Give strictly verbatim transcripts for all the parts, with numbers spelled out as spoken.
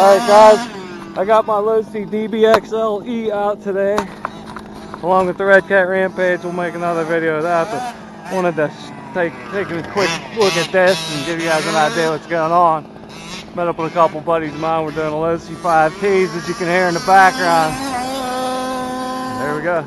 Alright guys, I got my Losi D B X L E out today, along with the Red Cat Rampage. We'll make another video of that, but wanted to take, take a quick look at this and give you guys an idea what's going on. Met up with a couple buddies of mine. We're doing a Losi five Ts, as you can hear in the background. There we go.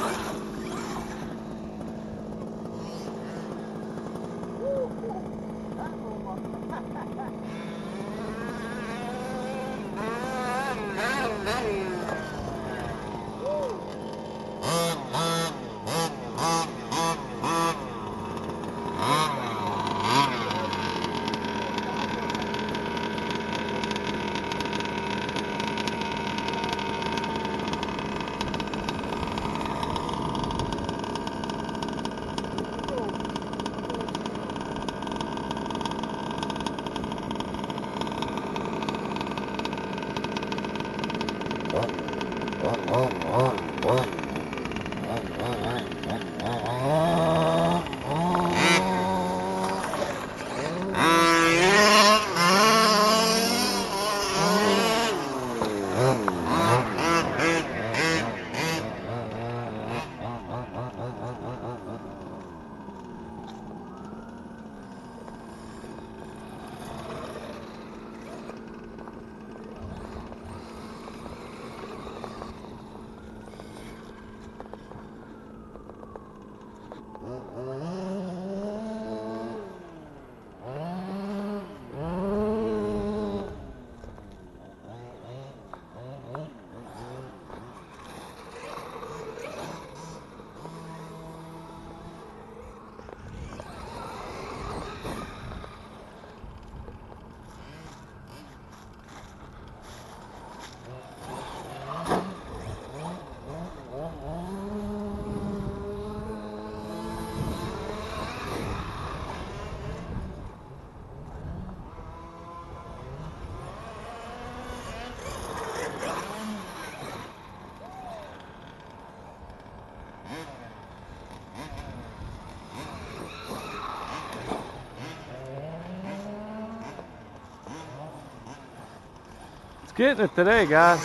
Getting it today, guys.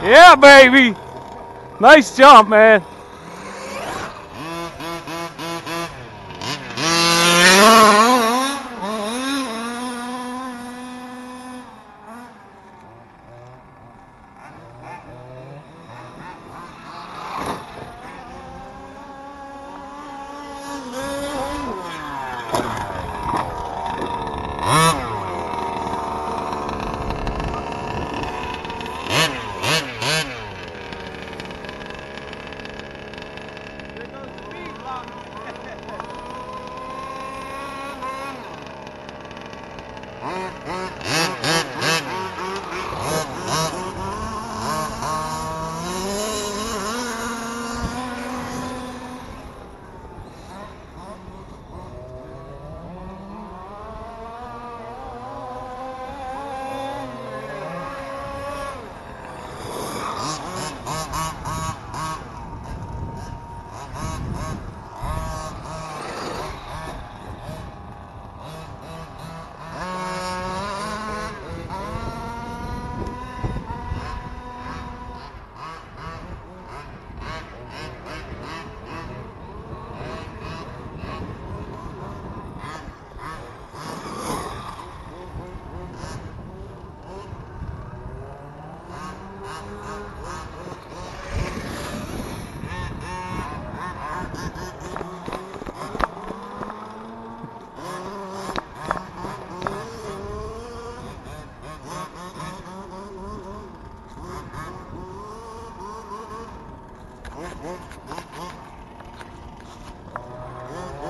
Yeah, baby. Nice jump, man.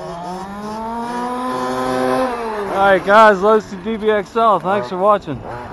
Alright guys, Losi D B X L, thanks for watching.